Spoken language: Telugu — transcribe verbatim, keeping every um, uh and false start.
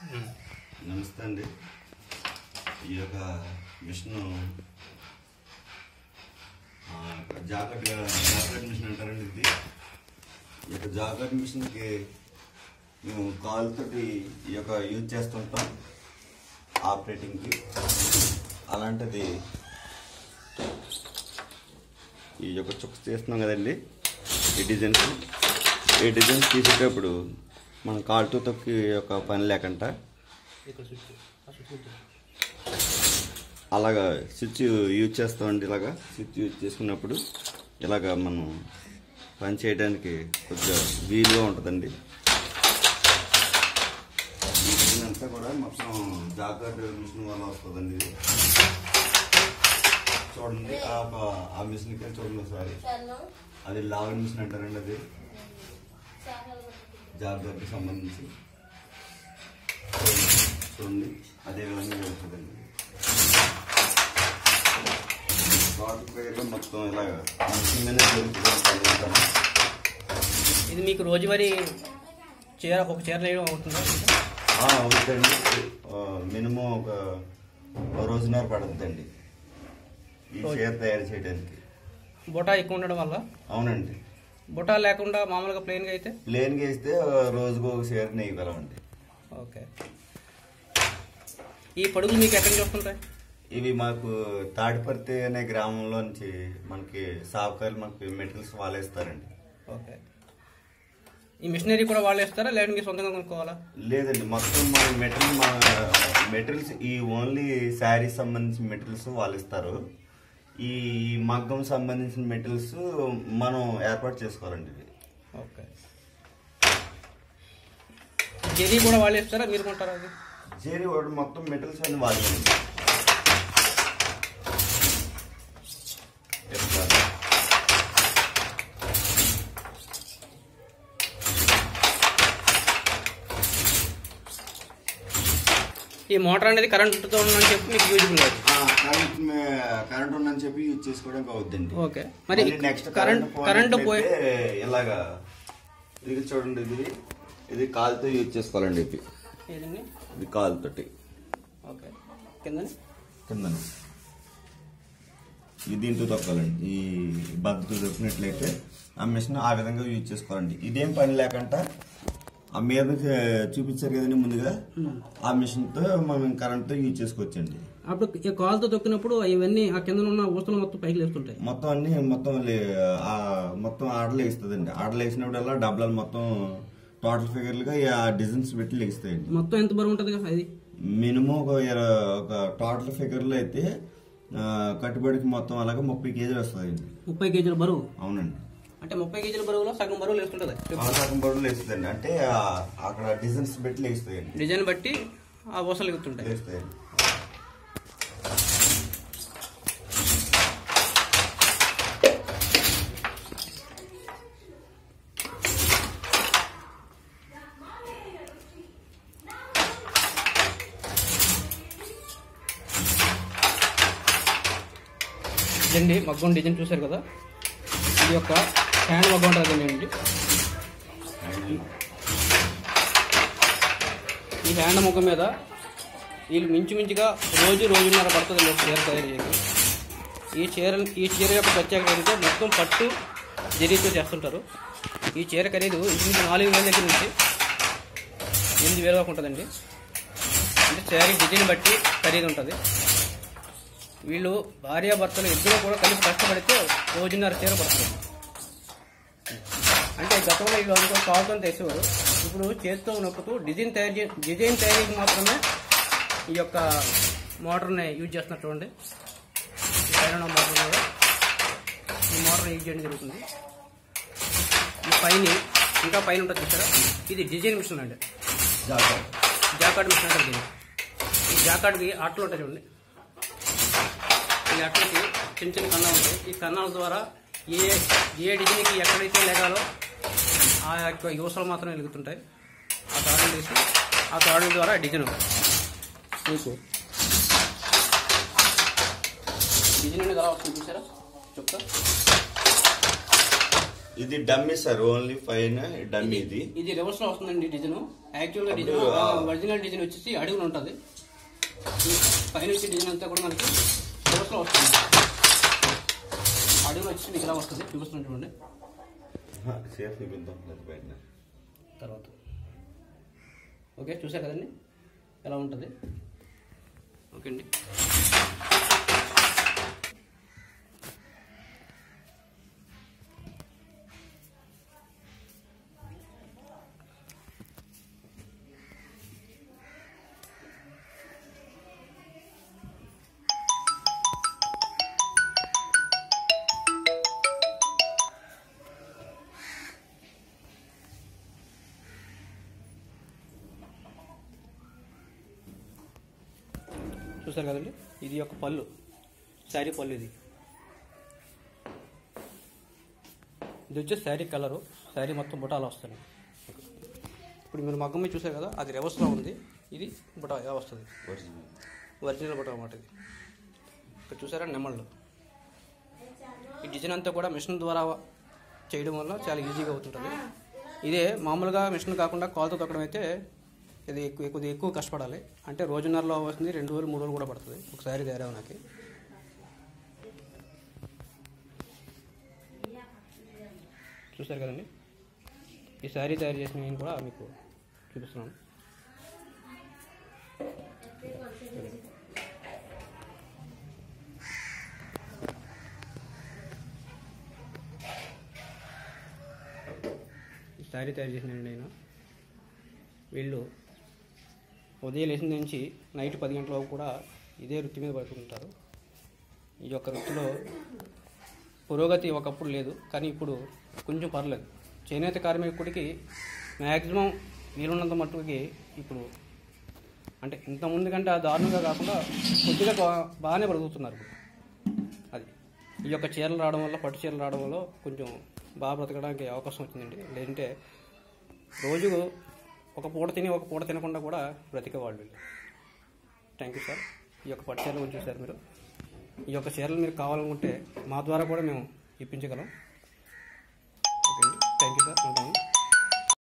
నమస్తే అండి. ఈ యొక్క మిషన్ జాకెట్ జాకెట్ మిషన్ అంటారండి. ఇది ఈ యొక్క జాకెట్ మిషన్కి మేము కాలుతోటి ఈ యొక్క యూజ్ చేస్తుంటాం ఆపరేటింగ్కి. అలాంటిది ఈ యొక్క చుక్క చేస్తున్నాం కదండి, ఈ డిజైన్స్ ఈ డిజైన్స్ తీసేటప్పుడు మనం కాలుతో తొక్కి యొక్క పని లేకుండా అలాగా స్విచ్ యూజ్ చేస్తామండి. ఇలాగా స్విచ్ యూజ్ చేసుకున్నప్పుడు ఇలాగా మనం పని చేయడానికి కొంచెం వీలుగా ఉంటుందండి. ఈ మిషన్ అంతా కూడా మొత్తం జాకెట్ మిషన్ వల్ల వస్తుందండి. ఇది చూడండి, ఆ మిషన్కి చూడండి ఒకసారి. అది లాగ్ మిషన్ అంటారండి. అది జాకెట్కి సంబంధించి చూడండి, అదే విధంగా వెళ్తుందండి. మొత్తం ఇలాగా ఇది మీకు రోజువారీ చీర ఒక చీర వేయడం అవుతుందా? అవుతుందండి. మినిమం ఒక రోజున్నర పడుతుందండి ఈ చీర తయారు చేయడానికి. బుటా ఎక్కువ ఉండడం వల్ల? అవునండి. బుటా లేకుండా మామూలుగా ప్లెయిన్గా అయితే ప్లెయిన్గా వేస్తే రోజుకు ఒక చీర నేయగలమండి. ఓకే. ఈ పడుగులు మీకు ఎక్కడి నుంచి వస్తుంటాయి? ఇవి మాకు తాడిపర్తి అనే గ్రామంలో నుంచి మనకి సాగుకారులు మనకి మెటీరియల్స్ వాళ్ళేస్తారండి. ఓకే. ఈ మిషనరీ కూడా వాళ్ళు వేస్తారా లేదా మీరు సొంతంగా కొనుక్కోవాలా? లేదండి, మొత్తం మన మెటీరియల్ మా మెటీరియల్స్ ఈ ఓన్లీ శారీస్ సంబంధించిన మెటీరియల్స్ వాళ్ళు ఇస్తారు. ఈ మగ్గం సంబంధించిన మెటీరియల్స్ మనం ఏర్పాటు చేసుకోవాలండి. ఇది ఓకే. జెరీ కూడా వాళ్ళు ఇస్తారా మీరు కొంటారా? అది జెరీ వాడు మొత్తం మెటీరియల్స్ అన్ని వాళ్ళు ఈ మోటార్ అనేది కరెంట్తో ఉందని చెప్పి మీకు యూజ్ఫుల్ అవుతుంది. కరెంట్ ఉందని చెప్పి యూజ్ చేసుకోవడానికి అవుతుందండి. ఓకే. మరి నెక్స్ట్ కరెంట్ కరెంట్ పోయి ఇలాగా ఇది చూడండి, ఇది ఇది కాలుతో యూజ్ చేసుకోవాలండి. ఇది ఏదండి? ఇది కాలుతోటి. ఓకే. కింద కింద ఇది దీంతో తొక్కాలండి. ఈ బద్దతో తొక్కినట్లయితే ఆ మిషన్ ఆ విధంగా యూజ్ చేసుకోవాలండి. ఇదేం పని లేకుండా ఆ మీద చూపించారు కదండి ముందుగా, ఆ మిషన్ తో మనం కరెంట్ తో యూజ్ చేసుకోవచ్చండి. అప్పుడు కాలుతో తొక్కినప్పుడు ఇవన్నీ ఆ కింద ఉన్న ఊసలు మొత్తం పైకి లేస్తుంటాయి. మొత్తం అన్ని మొత్తం మొత్తం ఆర్డర్లు వేస్తుందండి. ఆర్డర్లు వేసినప్పుడల్లా డబ్బులు మొత్తం టోటల్ ఫిగర్లుగా ఆ డిజైన్స్ పెట్టి లెగిస్తాయండి. మొత్తం ఎంత బరువు ఉంటుంది అది? మినిమం ఒక ఒక టోటల్ ఫిగర్లో అయితే కట్టుబడికి మొత్తం అలాగే ముప్పై కేజీలు వస్తుందండి. ముప్పై కేజీల బరువు? అవునండి. అంటే ముప్పై కేజీల బరువులో సగం బరువులు వేస్తుంటది. సగం బరువులు వేస్తుందండి. అంటే అక్కడ డిజైన్స్ పెట్టి లేస్తాయండి. డిజైన్ బట్టి ఆ ఊసలు ఎగుతుంటాయి. లేస్తాయండి. ఇదండి మగ్గం డిజైన్ చూసారు కదా. ఇది యొక్క హ్యాండ్ మగ్గం ఉంటుంది అండి. ఈ హ్యాండ్ మగ్గం మీద వీళ్ళు మించుమించుగా రోజు రోజున్నర పడుతుంది చీర తయారు చేయడం. ఈ చీర ఈ చీర యొక్క ప్రత్యేకత ఏంటంటే మొత్తం పట్టు జరీతో చేస్తుంటారు. ఈ చీర ఖరీదు ఇంచుమించు నాలుగు వేల దగ్గర నుంచి ఎనిమిది వేల వరకు ఉంటుందండి. అంటే చీర డిజైన్ బట్టి ఖరీదు ఉంటుంది. వీళ్ళు భార్యాభర్తలు ఇద్దరు కూడా కలిసి కష్టపడితే రోజున్నర చీర పడుతుంది. అంటే గతంలో వీళ్ళు అనుకో కాలుతో తెసేవారు, ఇప్పుడు చేతితో నొక్కుతూ డిజైన్ తయారు చే డిజైన్ తయారీకి మాత్రమే ఈ యొక్క మోటార్ని యూజ్ చేస్తున్నారు. చూడండి, ఈ పైన మోటార్ కూడా ఈ మోటార్ యూజ్ చేయడం జరుగుతుంది. ఈ పైన ఇంకా పైన ఉంటుంది చూసారా, ఇది డిజైన్ మిషన్ అండి. జాకార్డ్ మిషన్ అంటే దీన్ని. ఈ జాకార్డ్కి అట్లు ఉంటాయి చూడండి. ఈ అట్లకి చిన్న చిన్న కన్నాలు ఉంటాయి. ఈ కన్నాల ద్వారా ఏ ఏ డిజైన్కి ఎక్కడైతే లేగాలో ఆ యొక్క యూసలు మాత్రం వెలుగుతుంటాయి. ఆ తాడులు తీసి ఆ తాడుల ద్వారా డిజైన్ మీకు డిజైన్ అనేది ఎలా వస్తుంది చూసారా. చుక్క ఇది dummy sir, only fine dummy. ఇది ఇది రివర్స్ లో వస్తుందండి డిజైన్. యాక్చువల్ గా డిజైన్ ఒరిజినల్ డిజైన్ వచ్చేసి అడుగులు ఉంటుంది. పైన వచ్చే డిజైన్ అంతా కూడా మనకి రివర్స్ లో వస్తుంది. అడుగులు వచ్చి మీకు ఇలా వస్తుంది, చూపిస్తుంటే తర్వాత. ఓకే, చూసారు కదండి ఎలా ఉంటుంది. ఓకే అండి. చూసారు కదండి, ఇది ఒక పళ్ళు, శారీ పళ్ళు. ఇది ఇది వచ్చే శారీ కలరు, శారీ మొత్తం బుటాలు వస్తాయి. ఇప్పుడు మీరు మగ్గం మీద చూసారు కదా, అది రివర్స్లో ఉంది. ఇది బుటా ఎలా వస్తుంది, ఒరిజినల్ బుటా అన్నమాట. ఇది ఇక్కడ చూసారా నెమళ్ళు. ఈ డిజైన్ అంతా కూడా మిషన్ ద్వారా చేయడం వల్ల చాలా ఈజీగా అవుతుంటుంది. ఇదే మామూలుగా మిషన్ కాకుండా కాలుతో తొక్కడం అయితే ఇది ఎక్కువ కొద్దిగా ఎక్కువ కష్టపడాలి. అంటే రోజున్నరలో వస్తుంది, రెండు రోజులు మూడు రోజులు కూడా పడుతుంది ఒకసారి తయారవడానికి. చూసారు కదండి, ఈ శారీ తయారు చేసిన నేను కూడా మీకు చూపిస్తున్నాను. ఈ శారీ తయారు చేసిన నేను వీళ్ళు ఉదయం లేచిన నుంచి నైట్ పది గంటల వరకు కూడా ఇదే వృత్తి మీద పడుతుంటారు. ఈ యొక్క వృత్తిలో పురోగతి ఒకప్పుడు లేదు, కానీ ఇప్పుడు కొంచెం పర్లేదు. చేనేత కార్మికుడికి మ్యాక్సిమం వీలున్నంత మట్టుకి ఇప్పుడు అంటే ఇంతకుముందు కంటే దారుణంగా కాకుండా కొద్దిగా బాగానే బ్రతుకుతున్నారు ఇప్పుడు. అది ఈ యొక్క చీరలు రావడం వల్ల, పట్టు చీరలు రావడం వల్ల కొంచెం బాగా బ్రతకడానికి అవకాశం వచ్చిందండి. లేదంటే రోజు ఒక పూట తిని ఒక పూట తినకుండా కూడా బ్రతికేవాళ్ళు. Thank you sir. ఈ యొక్క పట్టు చీరలు గురించి చూసారు మీరు. ఈ యొక్క చీరలు మీరు కావాలనుకుంటే మా ద్వారా కూడా మేము ఇప్పించగలం. ఓకే అండి, థ్యాంక్ యూ సార్. ఉంటాను.